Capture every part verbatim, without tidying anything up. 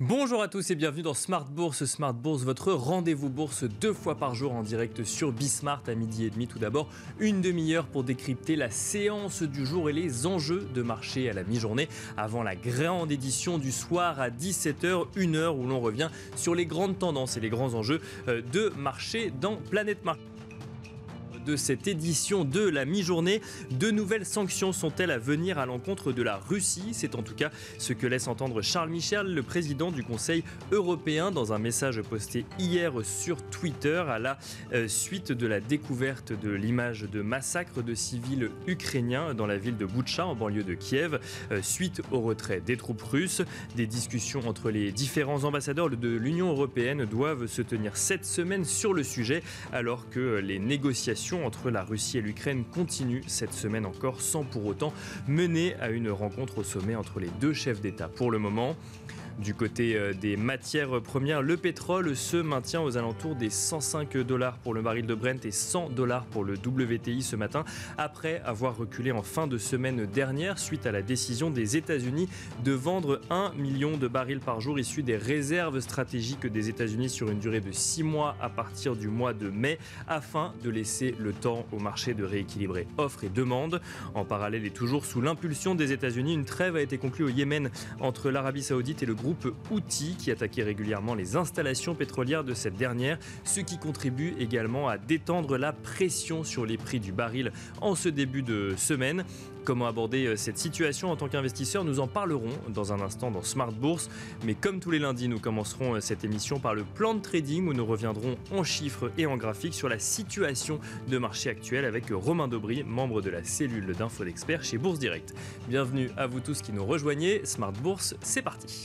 Bonjour à tous et bienvenue dans Smart Bourse. Smart Bourse, votre rendez-vous bourse deux fois par jour en direct sur Bismart à midi et demi. Tout d'abord, une demi-heure pour décrypter la séance du jour et les enjeux de marché à la mi-journée avant la grande édition du soir à dix-sept heures, une heure où l'on revient sur les grandes tendances et les grands enjeux de marché dans Planète Marché. De cette édition de la mi-journée, de nouvelles sanctions sont-elles à venir à l'encontre de la Russie? C'est en tout cas ce que laisse entendre Charles Michel, le président du Conseil européen, dans un message posté hier sur Twitter à la suite de la découverte de l'image de massacre de civils ukrainiens dans la ville de Boutcha, en banlieue de Kiev, suite au retrait des troupes russes. Des discussions entre les différents ambassadeurs de l'Union européenne doivent se tenir cette semaine sur le sujet, alors que les négociations entre la Russie et l'Ukraine continue cette semaine encore sans pour autant mener à une rencontre au sommet entre les deux chefs d'État. Pour le moment, du côté des matières premières, le pétrole se maintient aux alentours des cent cinq dollars pour le baril de Brent et cent dollars pour le W T I ce matin, après avoir reculé en fin de semaine dernière suite à la décision des États-Unis de vendre un million de barils par jour issus des réserves stratégiques des États-Unis sur une durée de six mois à partir du mois de mai, afin de laisser le temps au marché de rééquilibrer offre et demande. En parallèle et toujours sous l'impulsion des États-Unis, une trêve a été conclue au Yémen entre l'Arabie Saoudite et le groupe Houthi qui attaquait régulièrement les installations pétrolières de cette dernière, ce qui contribue également à détendre la pression sur les prix du baril en ce début de semaine. Comment aborder cette situation en tant qu'investisseur? Nous en parlerons dans un instant dans Smart Bourse. Mais comme tous les lundis, nous commencerons cette émission par le plan de trading où nous reviendrons en chiffres et en graphiques sur la situation de marché actuelle avec Romain Daubry, membre de la cellule d'info d'experts chez Bourse Direct. Bienvenue à vous tous qui nous rejoignez. Smart Bourse, c'est parti.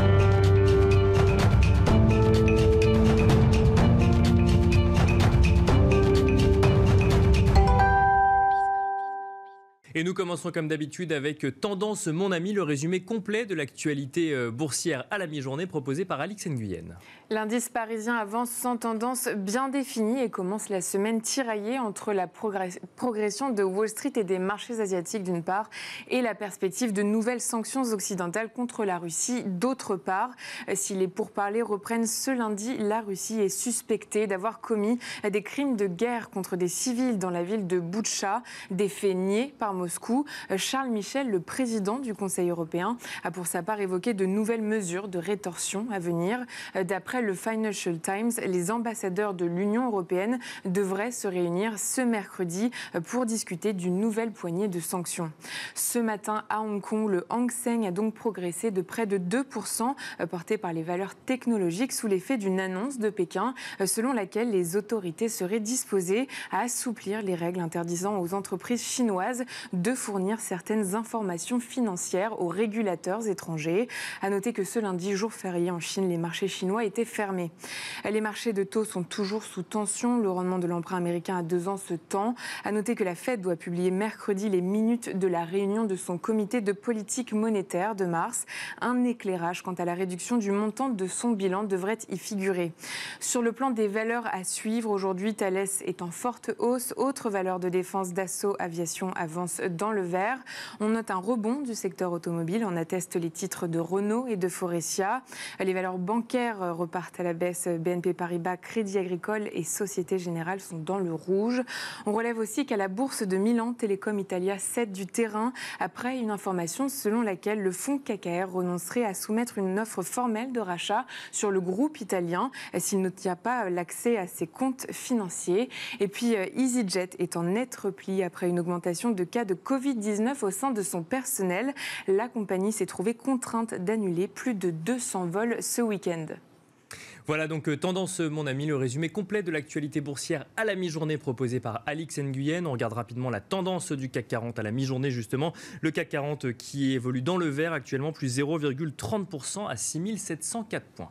Et nous commençons comme d'habitude avec Tendance Mon Ami, le résumé complet de l'actualité boursière à la mi-journée proposé par Alix Nguyen. L'indice parisien avance sans tendance bien définie et commence la semaine tiraillée entre la progression de Wall Street et des marchés asiatiques d'une part et la perspective de nouvelles sanctions occidentales contre la Russie d'autre part. Si les pourparlers reprennent ce lundi, la Russie est suspectée d'avoir commis des crimes de guerre contre des civils dans la ville de Boutcha, des faits niés par Moscou. Charles Michel, le président du Conseil européen, a pour sa part évoqué de nouvelles mesures de rétorsion à venir. D'après le Financial Times, les ambassadeurs de l'Union européenne devraient se réunir ce mercredi pour discuter d'une nouvelle poignée de sanctions. Ce matin, à Hong Kong, le Hang Seng a donc progressé de près de deux pour cent, porté par les valeurs technologiques sous l'effet d'une annonce de Pékin selon laquelle les autorités seraient disposées à assouplir les règles interdisant aux entreprises chinoises de fournir certaines informations financières aux régulateurs étrangers. À noter que ce lundi, jour férié en Chine, les marchés chinois étaient fermés. Les marchés de taux sont toujours sous tension. Le rendement de l'emprunt américain à deux ans se tend. À noter que la Fed doit publier mercredi les minutes de la réunion de son comité de politique monétaire de mars. Un éclairage quant à la réduction du montant de son bilan devrait y figurer. Sur le plan des valeurs à suivre, aujourd'hui, Thales est en forte hausse. Autre valeur de défense, Dassault Aviation avance dans le vert. On note un rebond du secteur automobile. On atteste les titres de Renault et de Faurecia. Les valeurs bancaires repartent à la baisse. B N P Paribas, Crédit Agricole et Société Générale sont dans le rouge. On relève aussi qu'à la bourse de Milan, Telecom Italia cède du terrain après une information selon laquelle le fonds K K R renoncerait à soumettre une offre formelle de rachat sur le groupe italien s'il n'obtient pas l'accès à ses comptes financiers. Et puis EasyJet est en net repli après une augmentation de cas de covid dix-neuf au sein de son personnel. La compagnie s'est trouvée contrainte d'annuler plus de deux cents vols ce week-end. Voilà donc Tendance Mon Ami, le résumé complet de l'actualité boursière à la mi-journée proposé par Alix Nguyen. On regarde rapidement la tendance du C A C quarante à la mi-journée justement. Le C A C quarante qui évolue dans le vert actuellement, plus zéro virgule trente pour cent à six mille sept cent quatre points.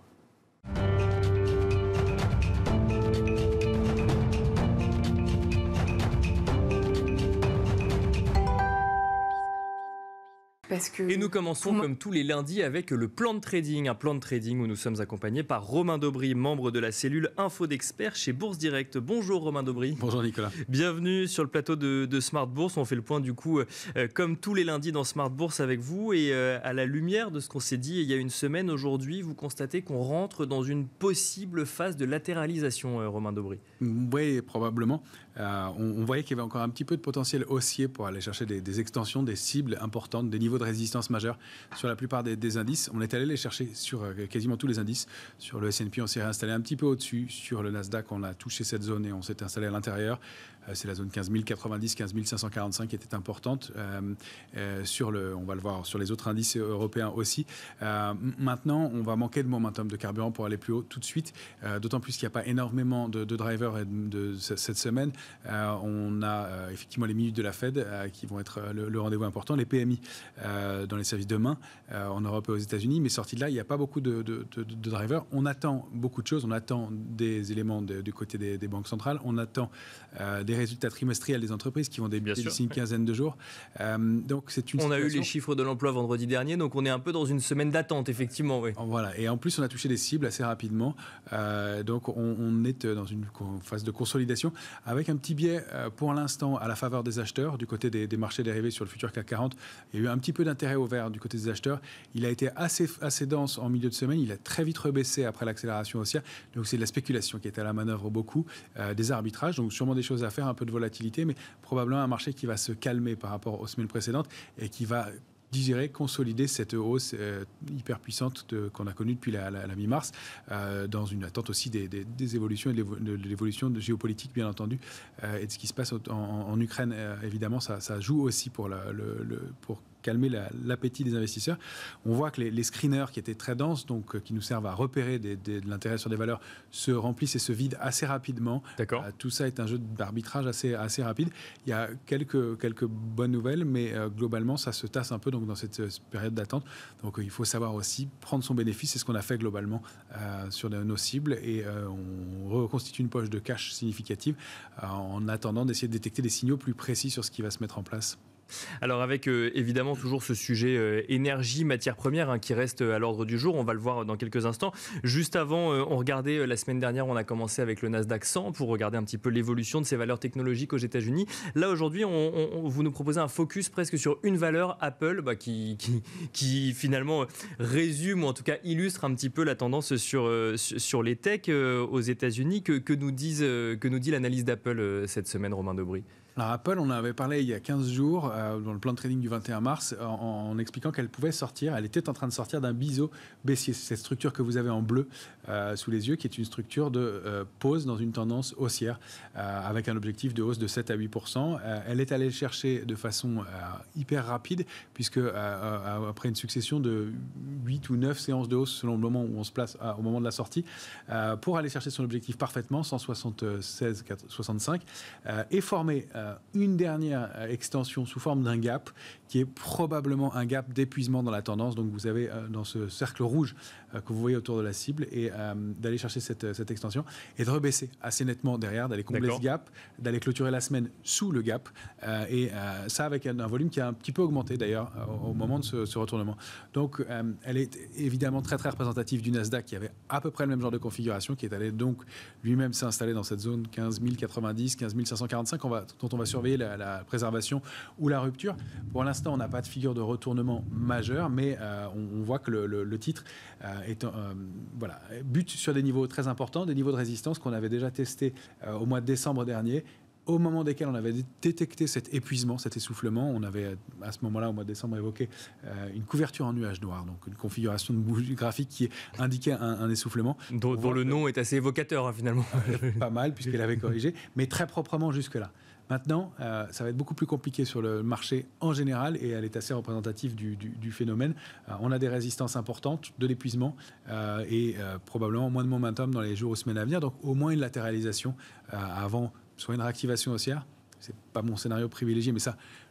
Parce que... Et nous commençons moi... comme tous les lundis avec le plan de trading, un plan de trading où nous sommes accompagnés par Romain Daubry, membre de la cellule Info d'Experts chez Bourse Direct. Bonjour Romain Daubry. Bonjour Nicolas. Bienvenue sur le plateau de, de Smart Bourse. On fait le point du coup euh, comme tous les lundis dans Smart Bourse avec vous et euh, à la lumière de ce qu'on s'est dit il y a une semaine, aujourd'hui vous constatez qu'on rentre dans une possible phase de latéralisation, euh, Romain Daubry. Oui, probablement. Euh, on, on voyait qu'il y avait encore un petit peu de potentiel haussier pour aller chercher des, des extensions, des cibles importantes, des niveaux de résistance majeurs sur la plupart des, des indices. On est allé les chercher sur euh, quasiment tous les indices. Sur le S and P, on s'est réinstallé un petit peu au-dessus. Sur le Nasdaq, on a touché cette zone et on s'est installé à l'intérieur. Euh, c'est la zone quinze mille quatre-vingt-dix, quinze mille cinq cent quarante-cinq qui était importante. Euh, euh, sur le, on va le voir sur les autres indices européens aussi. Euh, maintenant, on va manquer de momentum de carburant pour aller plus haut tout de suite. Euh, d'autant plus qu'il n'y a pas énormément de, de drivers de, de cette semaine. Euh, on a euh, effectivement les minutes de la Fed euh, qui vont être le, le rendez-vous important. Les P M I euh, dans les services demain euh, en Europe et aux États-Unis. Mais sorti de là, il n'y a pas beaucoup de, de, de, de drivers. On attend beaucoup de choses. On attend des éléments de, du côté des, des banques centrales. On attend euh, des résultats trimestriels des entreprises qui vont débuter d'ici une quinzaine de jours. Euh, donc c'est une on situation... a eu les chiffres de l'emploi vendredi dernier, donc on est un peu dans une semaine d'attente, effectivement. Oui. Voilà. Et en plus, on a touché des cibles assez rapidement. Euh, donc on, on est dans une phase de consolidation avec un petit biais euh, pour l'instant à la faveur des acheteurs du côté des, des marchés dérivés sur le futur C A C quarante. Il y a eu un petit peu d'intérêt au vert du côté des acheteurs. Il a été assez, assez dense en milieu de semaine. Il a très vite rebaissé après l'accélération haussière. Donc c'est de la spéculation qui est à la manœuvre beaucoup, euh, des arbitrages. Donc sûrement des choses à faire, un peu de volatilité, mais probablement un marché qui va se calmer par rapport aux semaines précédentes et qui va digérer, consolider cette hausse euh, hyper puissante de, qu'on a connue depuis la, la, la mi-mars, euh, dans une attente aussi des, des, des évolutions et de l'évolution de géopolitique, bien entendu, euh, et de ce qui se passe en, en, en Ukraine. Euh, évidemment, ça, ça joue aussi pour, la, le, le, pour calmer la, l'appétit des investisseurs. On voit que les, les screeners qui étaient très denses, donc euh, qui nous servent à repérer des, des, de l'intérêt sur des valeurs, se remplissent et se vident assez rapidement. D'accord. Euh, tout ça est un jeu d'arbitrage assez, assez rapide. Il y a quelques, quelques bonnes nouvelles, mais euh, globalement, ça se tasse un peu donc, dans cette euh, période d'attente. Donc euh, il faut savoir aussi prendre son bénéfice. C'est ce qu'on a fait globalement euh, sur de, nos cibles et euh, on reconstitue une poche de cash significative euh, en attendant d'essayer de détecter des signaux plus précis sur ce qui va se mettre en place. Alors avec euh, évidemment toujours ce sujet euh, énergie, matières premières hein, qui reste euh, à l'ordre du jour, on va le voir dans quelques instants. Juste avant, euh, on regardait euh, la semaine dernière, on a commencé avec le Nasdaq cent pour regarder un petit peu l'évolution de ces valeurs technologiques aux États-Unis. Là aujourd'hui, on, on, vous nous proposez un focus presque sur une valeur, Apple, bah, qui, qui, qui finalement résume ou en tout cas illustre un petit peu la tendance sur, euh, sur les techs euh, aux États-Unis. Que, que, nous disent, euh, que nous dit l'analyse d'Apple euh, cette semaine, Romain Daubry? Alors Apple, on en avait parlé il y a quinze jours euh, dans le plan de trading du vingt et un mars en, en expliquant qu'elle pouvait sortir, elle était en train de sortir d'un biseau baissier. C'est cette structure que vous avez en bleu euh, sous les yeux qui est une structure de euh, pause dans une tendance haussière euh, avec un objectif de hausse de sept à huit pour cent. Euh, elle est allée chercher de façon euh, hyper rapide puisque euh, euh, après une succession de huit ou neuf séances de hausse selon le moment où on se place euh, au moment de la sortie euh, pour aller chercher son objectif parfaitement, cent soixante-seize virgule soixante-cinq euh, et former euh, une dernière extension sous forme d'un gap qui est probablement un gap d'épuisement dans la tendance. Donc vous avez euh, dans ce cercle rouge euh, que vous voyez autour de la cible et euh, d'aller chercher cette, cette extension et de rebaisser assez nettement derrière, d'aller combler D'accord. ce gap, d'aller clôturer la semaine sous le gap euh, et euh, ça avec un, un volume qui a un petit peu augmenté d'ailleurs au, au moment de ce, ce retournement. Donc euh, elle est évidemment très très représentative du Nasdaq qui avait à peu près le même genre de configuration, qui est allé donc lui-même s'installer dans cette zone quinze mille quatre-vingt-dix, quinze mille cinq cent quarante-cinq on va, dont on va surveiller la, la préservation ou la rupture. Pour l'instant, on n'a pas de figure de retournement majeur, mais euh, on, on voit que le, le, le titre euh, est, euh, voilà, bute sur des niveaux très importants, des niveaux de résistance qu'on avait déjà testés euh, au mois de décembre dernier, au moment desquels on avait détecté cet épuisement, cet essoufflement. On avait à ce moment-là, au mois de décembre, évoqué euh, une couverture en nuage noir, donc une configuration de bougie graphique qui indiquait un, un essoufflement. Dont, dont le nom est assez évocateur, hein, finalement. Pas mal, puisqu'elle avait corrigé, mais très proprement jusque-là. Maintenant, euh, ça va être beaucoup plus compliqué sur le marché en général et elle est assez représentative du, du, du phénomène. Euh, on a des résistances importantes, de l'épuisement euh, et euh, probablement moins de momentum dans les jours ou semaines à venir. Donc au moins une latéralisation euh, avant soit une réactivation haussière. C'est pas mon scénario privilégié, mais ça,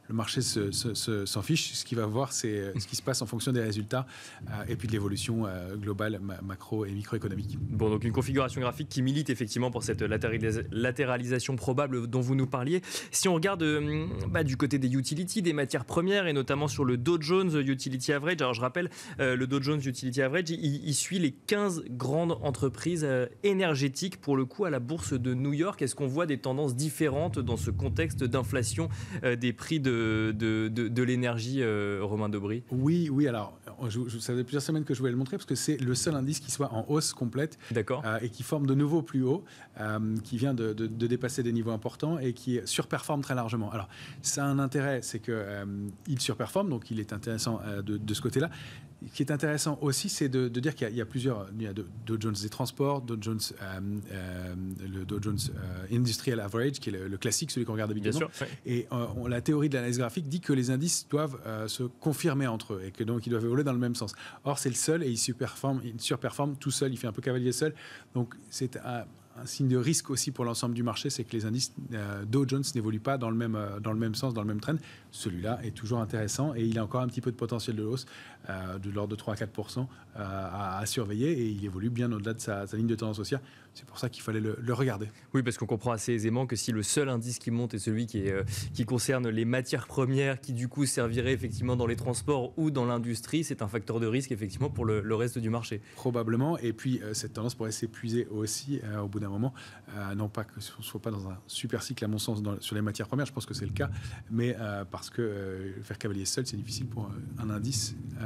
le marché se, se, se, s'en fiche. Ce qu'il va voir, c'est ce qui se passe en fonction des résultats euh, et puis de l'évolution euh, globale, ma- macro et microéconomique. Bon, donc une configuration graphique qui milite effectivement pour cette latéralis- latéralisation probable dont vous nous parliez. Si on regarde euh, bah, du côté des utilities, des matières premières et notamment sur le Dow Jones Utility Average, alors je rappelle, euh, le Dow Jones Utility Average, il, il suit les quinze grandes entreprises euh, énergétiques pour le coup à la bourse de New York. Est-ce qu'on voit des tendances différentes dans ce contexte d'inflation euh, des prix de, de, de, de l'énergie, euh, Romain Dobry? Oui, oui, alors je, je, ça fait plusieurs semaines que je voulais le montrer parce que c'est le seul indice qui soit en hausse complète. D'accord. Euh, et qui forme de nouveau plus haut, euh, qui vient de, de, de dépasser des niveaux importants et qui surperforme très largement. Alors, ça a un intérêt, c'est qu'il euh, surperforme, donc il est intéressant euh, de, de ce côté-là. Ce qui est intéressant aussi, c'est de, de dire qu'il y a, il y a plusieurs, il y a Dow Jones des transports, Dow Jones, euh, euh, le Dow Jones euh, Industrial Average, qui est le, le classique, celui qu'on regarde habituellement. Bien sûr, ouais. Et euh, on, la théorie de l'analyse graphique dit que les indices doivent euh, se confirmer entre eux et que donc ils doivent évoluer dans le même sens. Or, c'est le seul et il surperforme, il surperforme tout seul, il fait un peu cavalier seul. Donc, c'est un, un signe de risque aussi pour l'ensemble du marché, c'est que les indices euh, Dow Jones n'évoluent pas dans le, même, euh, dans le même sens, dans le même trend. Celui-là est toujours intéressant et il a encore un petit peu de potentiel de hausse, euh, de l'ordre de trois à quatre pour cent euh, à, à surveiller et il évolue bien au-delà de sa, sa ligne de tendance haussière. C'est pour ça qu'il fallait le, le regarder. Oui, parce qu'on comprend assez aisément que si le seul indice qui monte est celui qui, est, euh, qui concerne les matières premières, qui du coup servirait effectivement dans les transports ou dans l'industrie, c'est un facteur de risque effectivement pour le, le reste du marché. Probablement, et puis euh, cette tendance pourrait s'épuiser aussi euh, au bout d'un moment. Euh, non pas qu'on ne soit pas dans un super cycle à mon sens dans, sur les matières premières, je pense que c'est le cas, mais euh, parce que euh, faire cavalier seul, c'est difficile pour euh, un indice euh,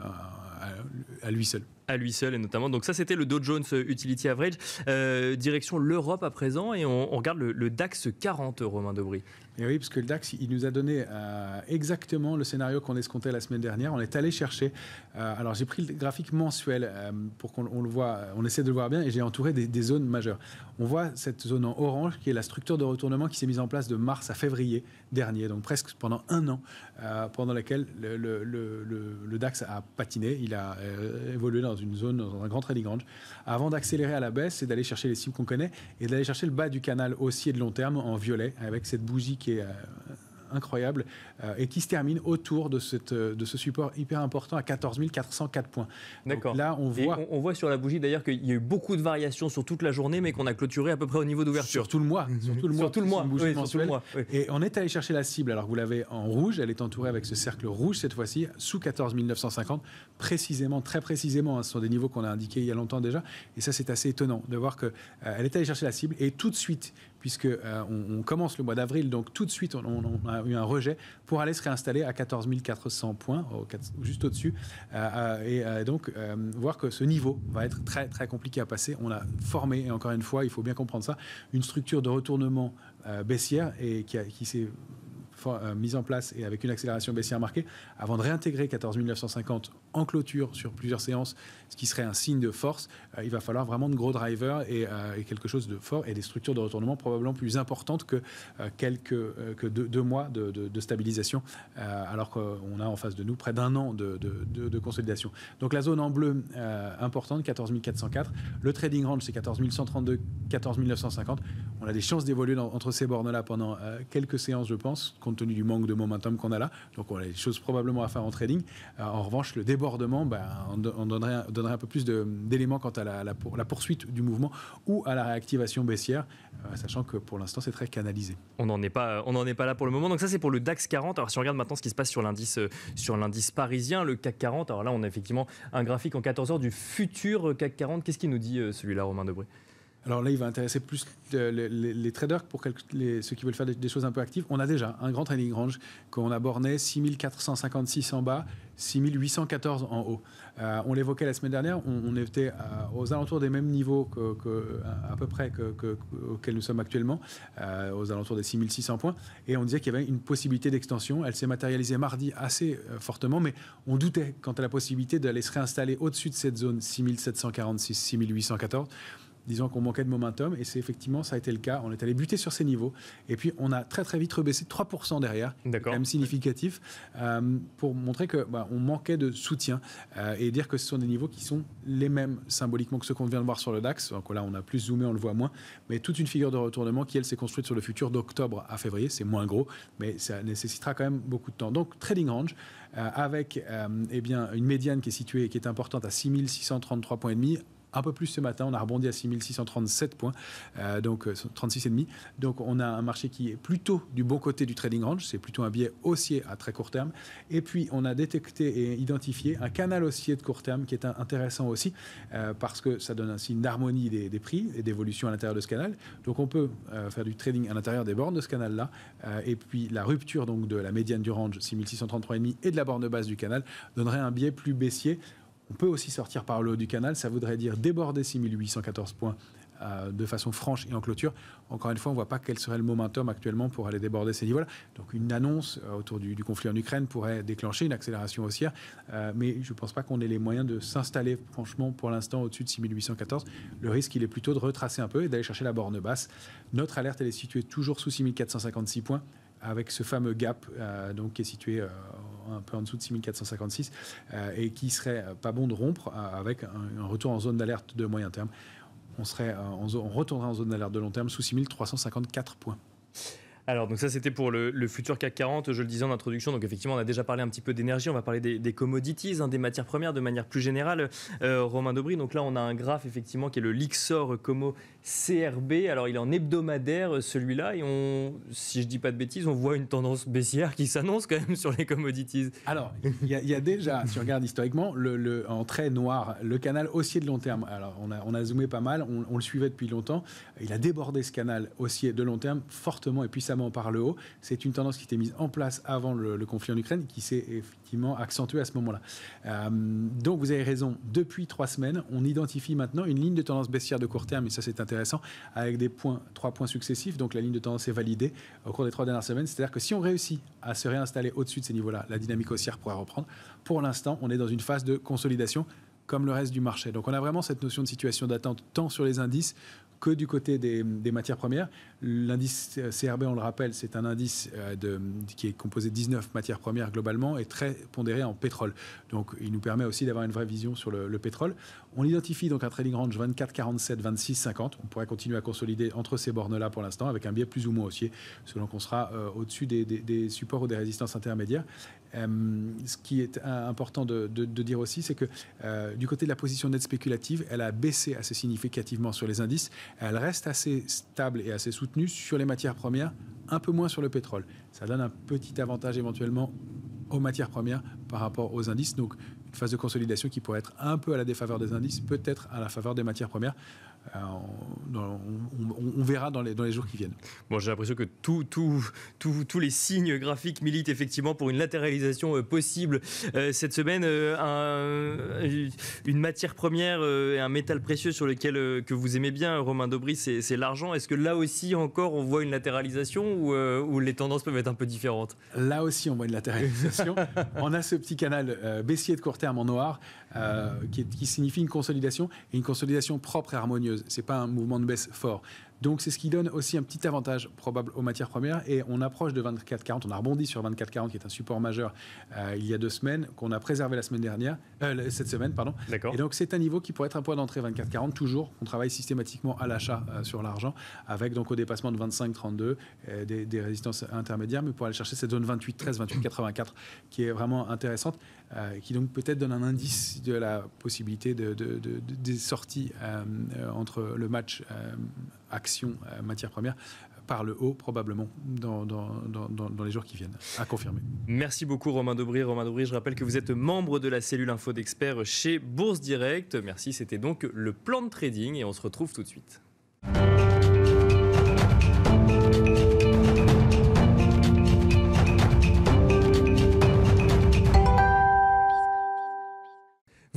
à, à lui seul. À lui seul et notamment. Donc ça, c'était le Dow Jones Utility Average. Euh, direction l'Europe à présent et on, on regarde le, le DAX quarante, Romain Dobry. Et oui, parce que le DAX, il nous a donné euh, exactement le scénario qu'on escomptait la semaine dernière. On est allé chercher. Euh, alors, j'ai pris le graphique mensuel euh, pour qu'on on le voit, on essaie de le voir bien, et j'ai entouré des, des zones majeures. On voit cette zone en orange qui est la structure de retournement qui s'est mise en place de mars à février dernier, donc presque pendant un an, euh, pendant laquelle le, le, le, le, le DAX a patiné. Il a euh, évolué dans une zone, dans un grand trading range, avant d'accélérer à la baisse et d'aller chercher les cibles qu'on connaît et d'aller chercher le bas du canal haussier de long terme en violet avec cette bougie qui est euh, incroyable euh, et qui se termine autour de, cette, de ce support hyper important à quatorze mille quatre cent quatre points. D'accord. Donc là, on voit, on, on voit sur la bougie d'ailleurs qu'il y a eu beaucoup de variations sur toute la journée, mais qu'on a clôturé à peu près au niveau d'ouverture. sur tout le mois. Sur tout le mois. Sur tout le mois, oui, sur tout le mois, oui. Et on est allé chercher la cible. Alors vous l'avez en rouge, elle est entourée avec ce cercle rouge cette fois-ci, sous quatorze mille neuf cent cinquante, précisément, très précisément. Hein, ce sont des niveaux qu'on a indiqués il y a longtemps déjà. Et ça, c'est assez étonnant de voir qu'elle euh, est allée chercher la cible et tout de suite, puisque euh, on, on commence le mois d'avril, donc tout de suite, on, on a eu un rejet pour aller se réinstaller à quatorze mille quatre cents points, au, juste au-dessus, euh, et euh, donc euh, voir que ce niveau va être très très compliqué à passer. On a formé, et encore une fois, il faut bien comprendre ça, une structure de retournement euh, baissière et qui, a, qui s'est euh, mise en place et avec une accélération baissière marquée, avant de réintégrer quatorze mille neuf cent cinquante en clôture sur plusieurs séances, ce qui serait un signe de force. Euh, il va falloir vraiment de gros drivers et, euh, et quelque chose de fort et des structures de retournement probablement plus importantes que euh, quelques euh, que deux, deux mois de, de, de stabilisation, euh, alors qu'on a en face de nous près d'un an de, de, de, de consolidation. Donc la zone en bleu euh, importante, quatorze mille quatre cent quatre. Le trading range, c'est quatorze mille cent trente-deux, quatorze mille neuf cent cinquante. On a des chances d'évoluer dans, entre ces bornes-là pendant euh, quelques séances, je pense, compte tenu du manque de momentum qu'on a là. Donc on a des choses probablement à faire en trading. Euh, en revanche, le débordement, ben, on, on donnerait, donnerait un peu plus de, d'éléments quant à la, la, pour, la poursuite du mouvement ou à la réactivation baissière, euh, sachant que pour l'instant, c'est très canalisé. On n'en est pas, on n'en est pas là pour le moment. Donc ça, c'est pour le DAX quarante. Alors si on regarde maintenant ce qui se passe sur l'indice, euh, sur l'indice parisien, le C A C quarante, alors là, on a effectivement un graphique en quatorze heures du futur C A C quarante. Qu'est-ce qu'il nous dit, euh, celui-là, Romain Dobry ? Alors là, il va intéresser plus les, les, les traders pour quelques, les, ceux qui veulent faire des, des choses un peu actives. On a déjà un grand trading range qu'on a borné six mille quatre cent cinquante-six en bas, six mille huit cent quatorze en haut. Euh, on l'évoquait la semaine dernière, on, on était à, aux alentours des mêmes niveaux que, que, à peu près que, que, auxquels nous sommes actuellement, euh, aux alentours des six mille six cents points. Et on disait qu'il y avait une possibilité d'extension. Elle s'est matérialisée mardi assez euh, fortement, mais on doutait quant à la possibilité d'aller se réinstaller au-dessus de cette zone six mille sept cent quarante-six, six mille huit cent quatorze. disant qu'on manquait de momentum, et c'est effectivement, ça a été le cas. On est allé buter sur ces niveaux, et puis on a très très vite rebaissé de trois pour cent derrière, c'est quand même significatif, euh, pour montrer que bah, on manquait de soutien, euh, et dire que ce sont des niveaux qui sont les mêmes symboliquement que ceux qu'on vient de voir sur le DAX. Donc là, on a plus zoomé, on le voit moins, mais toute une figure de retournement qui, elle, s'est construite sur le futur d'octobre à février. C'est moins gros, mais ça nécessitera quand même beaucoup de temps. Donc, trading range, euh, avec euh, eh bien, une médiane qui est située, qui est importante à six mille six cent trente-trois points et demi. Un peu plus ce matin, on a rebondi à six mille six cent trente-sept points, euh, donc trente-six virgule cinq. Donc on a un marché qui est plutôt du bon côté du trading range, c'est plutôt un biais haussier à très court terme. Et puis on a détecté et identifié un canal haussier de court terme qui est intéressant aussi, euh, parce que ça donne un signe d'harmonie des, des prix et d'évolution à l'intérieur de ce canal. Donc on peut euh, faire du trading à l'intérieur des bornes de ce canal-là, euh, et puis la rupture donc de la médiane du range six mille six cent trente-trois virgule cinq et de la borne basse du canal donnerait un biais plus baissier. On peut aussi sortir par le haut du canal, ça voudrait dire déborder six mille huit cent quatorze points euh, de façon franche et en clôture. Encore une fois, on ne voit pas quel serait le momentum actuellement pour aller déborder ces niveaux-là. Donc une annonce euh, autour du, du conflit en Ukraine pourrait déclencher une accélération haussière, euh, mais je ne pense pas qu'on ait les moyens de s'installer franchement pour l'instant au-dessus de six mille huit cent quatorze. Le risque, il est plutôt de retracer un peu et d'aller chercher la borne basse. Notre alerte, elle est située toujours sous six mille quatre cent cinquante-six points, avec ce fameux gap euh, donc, qui est situé euh, un peu en dessous de six mille quatre cent cinquante-six, euh, et qui serait pas bon de rompre euh, avec un, un retour en zone d'alerte de moyen terme. On, serait, euh, en zone, on retournerait en zone d'alerte de long terme sous six mille trois cent cinquante-quatre points. Alors, donc ça, c'était pour le, le futur C A C quarante, je le disais en introduction. Donc, effectivement, on a déjà parlé un petit peu d'énergie. On va parler des, des commodities, hein, des matières premières de manière plus générale. Euh, Romain Dobry, donc là, on a un graphe, effectivement, qui est le Lixor Como C R B. Alors, il est en hebdomadaire, celui-là. Et on, si je ne dis pas de bêtises, on voit une tendance baissière qui s'annonce quand même sur les commodities. Alors, il y, y a déjà, si on regarde historiquement, le, le, en trait noir, le canal haussier de long terme. Alors, on a, on a zoomé pas mal. On, on le suivait depuis longtemps. Il a débordé ce canal haussier de long terme fortement et puissamment par le haut. C'est une tendance qui était mise en place avant le, le conflit en Ukraine, qui s'est effectivement accentuée à ce moment-là. Euh, donc vous avez raison, depuis trois semaines, on identifie maintenant une ligne de tendance baissière de court terme, et ça c'est intéressant, avec des points, trois points successifs. Donc la ligne de tendance est validée au cours des trois dernières semaines. C'est-à-dire que si on réussit à se réinstaller au-dessus de ces niveaux-là, la dynamique haussière pourrait reprendre. Pour l'instant, on est dans une phase de consolidation comme le reste du marché. Donc on a vraiment cette notion de situation d'attente tant sur les indices que du côté des, des matières premières. L'indice C R B, on le rappelle, c'est un indice de, qui est composé de dix-neuf matières premières globalement et très pondéré en pétrole. Donc il nous permet aussi d'avoir une vraie vision sur le, le pétrole. On identifie donc un trading range vingt-quatre quarante-sept, vingt-six cinquante. On pourrait continuer à consolider entre ces bornes-là pour l'instant avec un biais plus ou moins haussier, selon qu'on sera euh, au-dessus des, des, des supports ou des résistances intermédiaires. Euh, ce qui est important de, de, de dire aussi, c'est que euh, du côté de la position nette spéculative, elle a baissé assez significativement sur les indices. Elle reste assez stable et assez soutenue sur les matières premières, un peu moins sur le pétrole. Ça donne un petit avantage éventuellement aux matières premières par rapport aux indices. Donc une phase de consolidation qui pourrait être un peu à la défaveur des indices, peut-être à la faveur des matières premières. Euh, on, on, on verra dans les, dans les jours qui viennent. Bon, j'ai l'impression que tous tout, tout, tout les signes graphiques militent effectivement pour une latéralisation euh, possible euh, cette semaine. Euh, un, une matière première euh, et un métal précieux sur lequel euh, que vous aimez bien, Romain Dobry, c'est, c'est l'argent. Est-ce que là aussi encore on voit une latéralisation ou, euh, ou les tendances peuvent être un peu différentes? Là aussi on voit une latéralisation. On a ce petit canal euh, baissier de court terme en noir euh, qui, est, qui signifie une consolidation et une consolidation propre et harmonieuse. Ce n'est pas un mouvement de baisse fort. Donc c'est ce qui donne aussi un petit avantage probable aux matières premières, et on approche de vingt-quatre quarante. On a rebondi sur vingt-quatre quarante qui est un support majeur euh, il y a deux semaines, qu'on a préservé la semaine dernière, euh, cette semaine pardon. D'accord. Et donc c'est un niveau qui pourrait être un point d'entrée vingt-quatre quarante toujours. On travaille systématiquement à l'achat euh, sur l'argent, avec donc au dépassement de vingt-cinq trente-deux euh, des, des résistances intermédiaires, mais pour aller chercher cette zone vingt-huit treize, vingt-huit quatre-vingt-quatre qui est vraiment intéressante, euh, qui donc peut-être donne un indice de la possibilité de, de, de, de des sorties euh, euh, entre le match euh, action euh, matière première par le haut probablement dans, dans, dans, dans les jours qui viennent, à confirmer. Merci beaucoup Romain Dobry. Romain Dobry, je rappelle que vous êtes membre de la cellule info d'experts chez Bourse Direct. Merci, c'était donc le plan de trading et on se retrouve tout de suite. Vous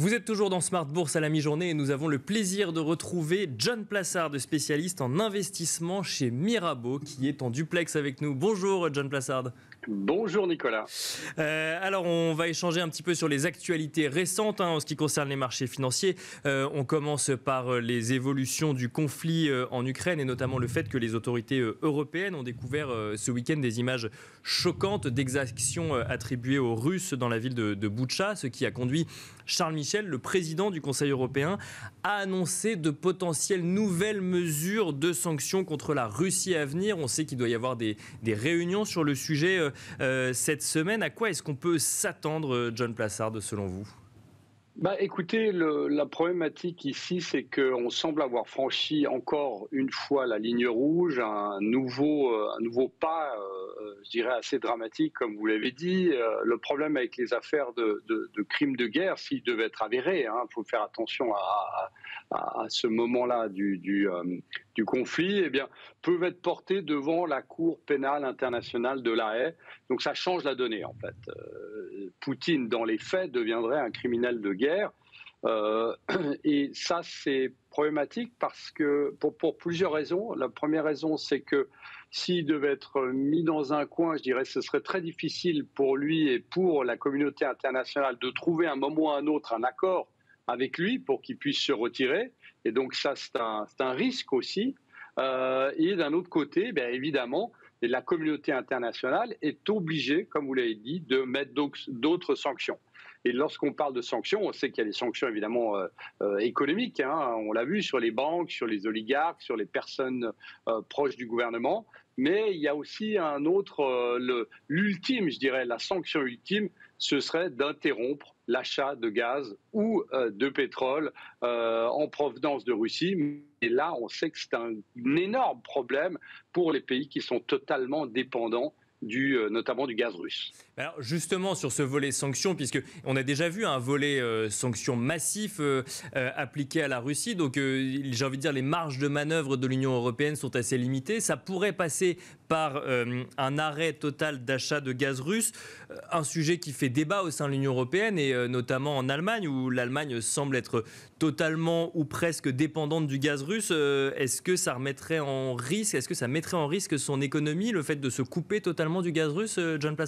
Vous êtes toujours dans Smart Bourse à la mi-journée et nous avons le plaisir de retrouver John Plassard, spécialiste en investissement chez Mirabaud, qui est en duplex avec nous. Bonjour John Plassard. Bonjour Nicolas. Euh, alors on va échanger un petit peu sur les actualités récentes hein, en ce qui concerne les marchés financiers. Euh, on commence par les évolutions du conflit euh, en Ukraine et notamment le fait que les autorités euh, européennes ont découvert euh, ce week-end des images choquantes d'exactions euh, attribuées aux Russes dans la ville de, de Boutcha, ce qui a conduit Charles Michel, le président du Conseil européen, à annoncer de potentielles nouvelles mesures de sanctions contre la Russie à venir. On sait qu'il doit y avoir des, des réunions sur le sujet euh, euh, cette semaine. À quoi est-ce qu'on peut s'attendre, John Plassard, selon vous ? Bah, écoutez, le, la problématique ici, c'est qu'on semble avoir franchi encore une fois la ligne rouge, un nouveau, un nouveau pas, euh, je dirais assez dramatique, comme vous l'avez dit. Euh, le problème avec les affaires de, de, de crimes de guerre, s'ils devaient être avérés, il hein, faut faire attention à, à, à ce moment-là du, du, euh, du conflit, eh bien, peuvent être portés devant la Cour pénale internationale de La Haye. Donc ça change la donnée, en fait. Euh, Poutine, dans les faits, deviendrait un criminel de guerre. Euh, et ça, c'est problématique parce que, pour, pour plusieurs raisons. La première raison, c'est que s'il devait être mis dans un coin, je dirais que ce serait très difficile pour lui et pour la communauté internationale de trouver à un moment ou à un autre un accord avec lui pour qu'il puisse se retirer. Et donc ça, c'est un, c'est un risque aussi. Euh, et d'un autre côté, bien évidemment, la communauté internationale est obligée, comme vous l'avez dit, de mettre d'autres sanctions. Et lorsqu'on parle de sanctions, on sait qu'il y a des sanctions évidemment euh, euh, économiques. Hein, on l'a vu sur les banques, sur les oligarques, sur les personnes euh, proches du gouvernement. Mais il y a aussi un autre, euh, le, l'ultime, je dirais, la sanction ultime, ce serait d'interrompre l'achat de gaz ou euh, de pétrole euh, en provenance de Russie. Et là, on sait que c'est un, un énorme problème pour les pays qui sont totalement dépendants Du, euh, notamment du gaz russe. Alors justement sur ce volet sanctions, puisque on a déjà vu un volet euh, sanctions massif euh, euh, appliqué à la Russie, donc euh, j'ai envie de dire les marges de manœuvre de l'Union européenne sont assez limitées. Ça pourrait passer par euh, un arrêt total d'achat de gaz russe, euh, un sujet qui fait débat au sein de l'Union européenne et euh, notamment en Allemagne où l'Allemagne semble être totalement ou presque dépendante du gaz russe. Euh, est-ce que ça remettrait en risque, est-ce que ça mettrait en risque son économie, le fait de se couper totalement du gaz russe, John Plassard ?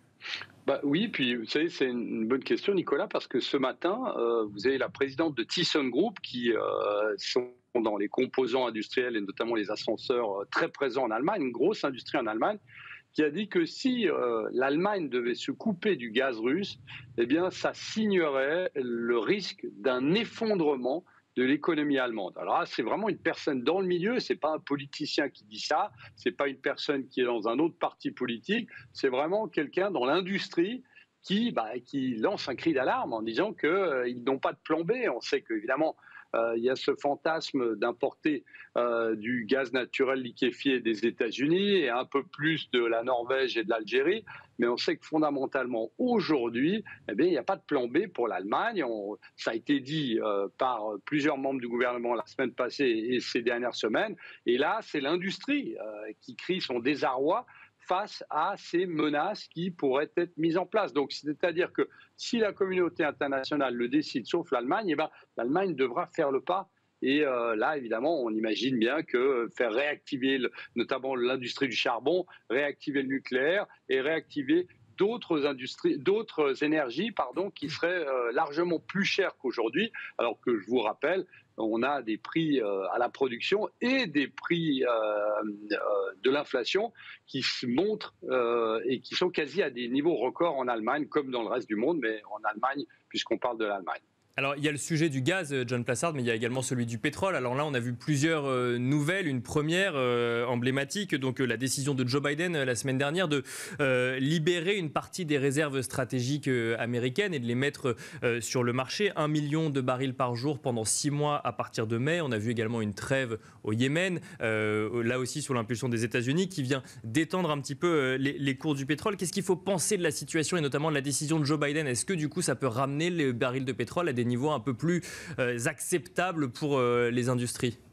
Bah oui, puis vous savez, c'est une bonne question, Nicolas, parce que ce matin, euh, vous avez la présidente de ThyssenKrupp qui euh, sont dans les composants industriels et notamment les ascenseurs euh, très présents en Allemagne, une grosse industrie en Allemagne, qui a dit que si euh, l'Allemagne devait se couper du gaz russe, eh bien, ça signerait le risque d'un effondrement de l'économie allemande. Alors là, c'est vraiment une personne dans le milieu, c'est pas un politicien qui dit ça, c'est pas une personne qui est dans un autre parti politique, c'est vraiment quelqu'un dans l'industrie qui, bah, qui lance un cri d'alarme en disant qu'ils euh, n'ont pas de plan B. On sait qu'évidemment, euh, il y a ce fantasme d'importer euh, du gaz naturel liquéfié des États-Unis et un peu plus de la Norvège et de l'Algérie. Mais on sait que fondamentalement, aujourd'hui, eh bien, il n'y a pas de plan B pour l'Allemagne. On, ça a été dit euh, par plusieurs membres du gouvernement la semaine passée et ces dernières semaines. Et là, c'est l'industrie euh, qui crie son désarroi face à ces menaces qui pourraient être mises en place. Donc, c'est-à-dire que si la communauté internationale le décide, sauf l'Allemagne, eh bien, l'Allemagne devra faire le pas. Et euh, là, évidemment, on imagine bien que faire réactiver le, notamment l'industrie du charbon, réactiver le nucléaire et réactiver d'autres industries, d'autres énergies, pardon, qui seraient euh, largement plus chères qu'aujourd'hui. Alors que je vous rappelle, on a des prix euh, à la production et des prix euh, euh, de l'inflation qui se montrent euh, et qui sont quasi à des niveaux records en Allemagne, comme dans le reste du monde, mais en Allemagne, puisqu'on parle de l'Allemagne. Alors, il y a le sujet du gaz, John Plassard, mais il y a également celui du pétrole. Alors là, on a vu plusieurs euh, nouvelles. Une première euh, emblématique, donc euh, la décision de Joe Biden euh, la semaine dernière de euh, libérer une partie des réserves stratégiques euh, américaines et de les mettre euh, sur le marché. Un million de barils par jour pendant six mois à partir de mai. On a vu également une trêve au Yémen, euh, là aussi sur l'impulsion des États-Unis, qui vient détendre un petit peu euh, les, les cours du pétrole. Qu'est-ce qu'il faut penser de la situation et notamment de la décision de Joe Biden ? Est-ce que du coup, ça peut ramener les barils de pétrole à des niveaux un peu plus euh, acceptables pour euh, les industries ?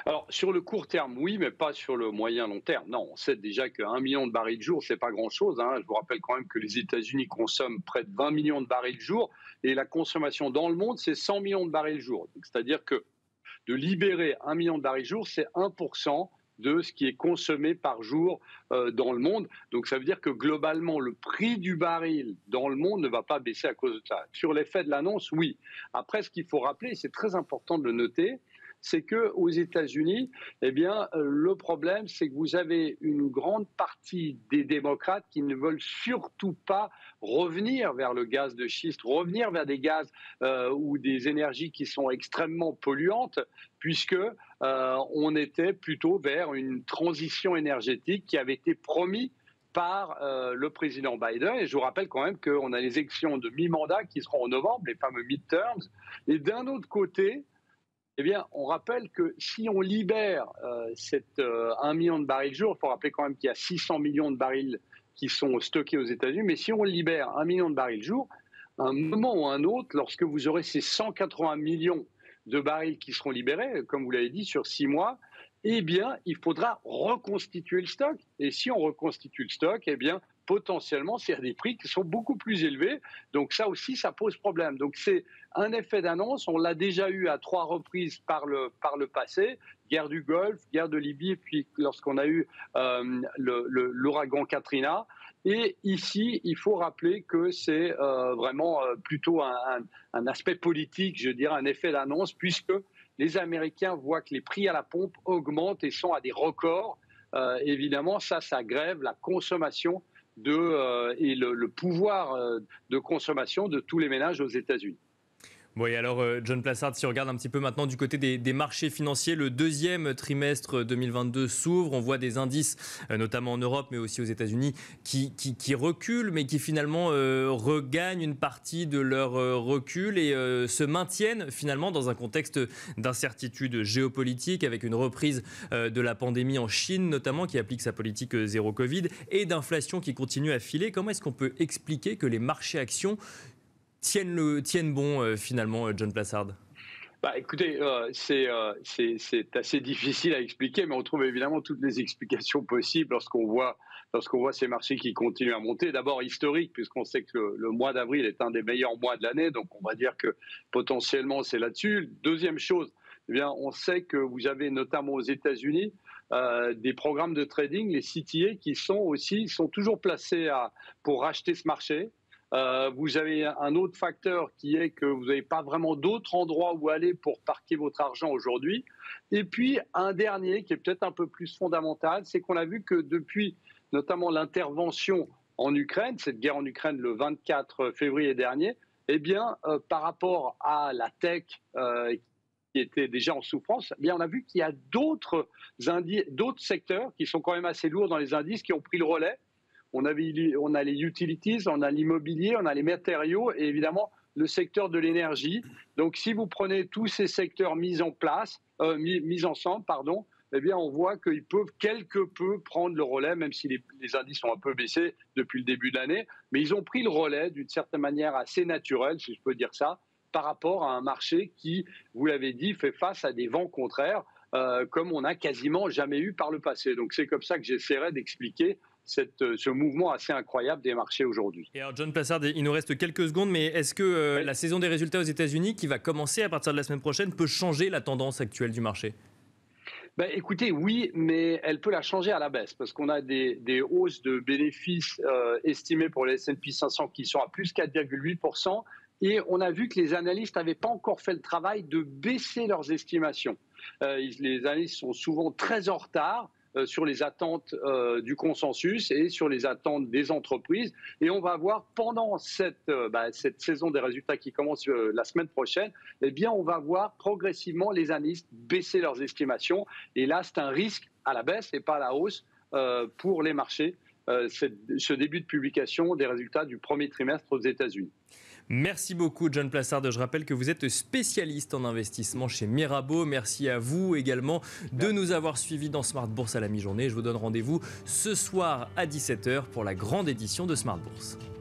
Alors, sur le court terme, oui, mais pas sur le moyen long terme. Non, on sait déjà qu'un million de barils de jour, c'est pas grand-chose. Hein. Je vous rappelle quand même que les États-Unis consomment près de vingt millions de barils de jour et la consommation dans le monde, c'est cent millions de barils de jour. C'est-à-dire que de libérer un million de barils de jour, c'est un pour cent de ce qui est consommé par jour euh, dans le monde. Donc ça veut dire que globalement, le prix du baril dans le monde ne va pas baisser à cause de ça. Sur l'effet de l'annonce, oui. Après, ce qu'il faut rappeler, c'est très important de le noter, c'est qu'aux États-Unis, eh bien, le problème, c'est que vous avez une grande partie des démocrates qui ne veulent surtout pas revenir vers le gaz de schiste, revenir vers des gaz euh, ou des énergies qui sont extrêmement polluantes, puisque euh, on était plutôt vers une transition énergétique qui avait été promise par euh, le président Biden. Et je vous rappelle quand même qu'on a les élections de mi-mandat qui seront en novembre, les fameux midterms. Et d'un autre côté, eh bien, on rappelle que si on libère euh, cette, euh, un million de barils de jour, il faut rappeler quand même qu'il y a six cents millions de barils qui sont stockés aux États-Unis, mais si on libère un million de barils de jour, à un moment ou un autre, lorsque vous aurez ces cent quatre-vingts millions de barils qui seront libérés, comme vous l'avez dit, sur six mois, eh bien, il faudra reconstituer le stock. Et si on reconstitue le stock, eh bien, potentiellement, c'est à des prix qui sont beaucoup plus élevés. Donc ça aussi, ça pose problème. Donc c'est un effet d'annonce. On l'a déjà eu à trois reprises par le, par le passé. Guerre du Golfe, guerre de Libye, puis lorsqu'on a eu euh, le, le, l'ouragan Katrina. Et ici, il faut rappeler que c'est euh, vraiment euh, plutôt un, un, un aspect politique, je dirais, un effet d'annonce, puisque les Américains voient que les prix à la pompe augmentent et sont à des records. Euh, évidemment, ça, ça grève la consommation de, euh, et le, le pouvoir euh, de consommation de tous les ménages aux États-Unis. Oui, alors euh, John Plassard, si on regarde un petit peu maintenant du côté des, des marchés financiers, le deuxième trimestre deux mille vingt-deux s'ouvre. On voit des indices, euh, notamment en Europe, mais aussi aux États-Unis, qui, qui, qui reculent, mais qui finalement euh, regagnent une partie de leur euh, recul et euh, se maintiennent finalement dans un contexte d'incertitude géopolitique, avec une reprise euh, de la pandémie en Chine, notamment, qui applique sa politique euh, zéro Covid, et d'inflation qui continue à filer. Comment est-ce qu'on peut expliquer que les marchés actions Tiennent, le, tiennent bon euh, finalement, John Plassard? Bah, écoutez, euh, c'est, euh, c'est, c'est assez difficile à expliquer, mais on trouve évidemment toutes les explications possibles lorsqu'on voit, lorsqu'on voit ces marchés qui continuent à monter. D'abord historique, puisqu'on sait que le, le mois d'avril est un des meilleurs mois de l'année, donc on va dire que potentiellement c'est là-dessus. Deuxième chose, eh bien, on sait que vous avez notamment aux États-Unis euh, des programmes de trading, les C T A, qui sont aussi sont toujours placés à, pour racheter ce marché. Euh, vous avez un autre facteur qui est que vous n'avez pas vraiment d'autres endroits où aller pour parquer votre argent aujourd'hui. Et puis un dernier qui est peut-être un peu plus fondamental, c'est qu'on a vu que depuis notamment l'intervention en Ukraine, cette guerre en Ukraine le vingt-quatre février dernier, eh bien euh, par rapport à la tech euh, qui était déjà en souffrance, eh bien on a vu qu'il y a d'autres, indi- d'autres secteurs qui sont quand même assez lourds dans les indices qui ont pris le relais. On, avait, on a les utilities, on a l'immobilier, on a les matériaux et évidemment le secteur de l'énergie. Donc si vous prenez tous ces secteurs mis en place, euh, mis, mis ensemble, pardon, eh bien on voit qu'ils peuvent quelque peu prendre le relais, même si les, les indices ont un peu baissé depuis le début de l'année, mais ils ont pris le relais d'une certaine manière assez naturelle, si je peux dire ça, par rapport à un marché qui, vous l'avez dit, fait face à des vents contraires, euh, comme on n'a quasiment jamais eu par le passé. Donc c'est comme ça que j'essaierai d'expliquer Cette, ce mouvement assez incroyable des marchés aujourd'hui. Et alors John Plassard, il nous reste quelques secondes, mais est-ce que euh, oui. la saison des résultats aux États-Unis, qui va commencer à partir de la semaine prochaine, peut changer la tendance actuelle du marché? Ben, écoutez, oui, mais elle peut la changer à la baisse, parce qu'on a des, des hausses de bénéfices euh, estimées pour les S and P cinq cents qui sont à plus quatre virgule huit pour cent, et on a vu que les analystes n'avaient pas encore fait le travail de baisser leurs estimations. Euh, les analystes sont souvent très en retard Euh, sur les attentes euh, du consensus et sur les attentes des entreprises. Et on va voir pendant cette, euh, bah, cette saison des résultats qui commence euh, la semaine prochaine, eh bien, on va voir progressivement les analystes baisser leurs estimations. Et là, c'est un risque à la baisse et pas à la hausse euh, pour les marchés, euh, cette, ce début de publication des résultats du premier trimestre aux États-Unis. Merci beaucoup John Plassard. Je rappelle que vous êtes spécialiste en investissement chez Mirabeau. Merci à vous également de nous avoir suivis dans Smart Bourse à la mi-journée. Je vous donne rendez-vous ce soir à dix-sept heures pour la grande édition de Smart Bourse.